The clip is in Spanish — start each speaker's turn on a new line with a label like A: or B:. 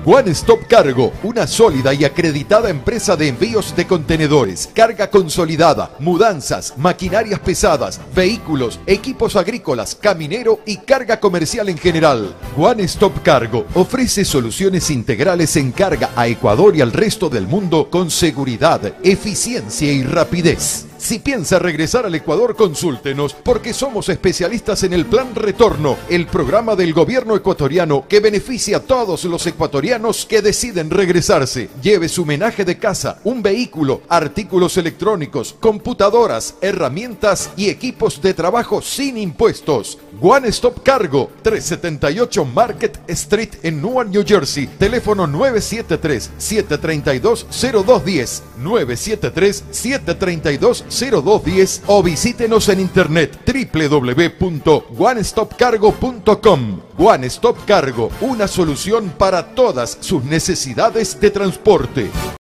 A: One Stop Cargo, una sólida y acreditada empresa de envíos de contenedores, carga consolidada, mudanzas, maquinarias pesadas, vehículos, equipos agrícolas, caminero y carga comercial en general. One Stop Cargo ofrece soluciones integrales en carga a Ecuador y al resto del mundo con seguridad, eficiencia y rapidez. Si piensa regresar al Ecuador, consúltenos, porque somos especialistas en el Plan Retorno, el programa del gobierno ecuatoriano que beneficia a todos los ecuatorianos que deciden regresarse. Lleve su menaje de casa, un vehículo, artículos electrónicos, computadoras, herramientas y equipos de trabajo sin impuestos. One Stop Cargo, 378 Market Street en Newark, New Jersey. Teléfono 973-732-0210, 973-732-0210 o visítenos en internet www.onestopcargo.com. One Stop Cargo, una solución para todas sus necesidades de transporte.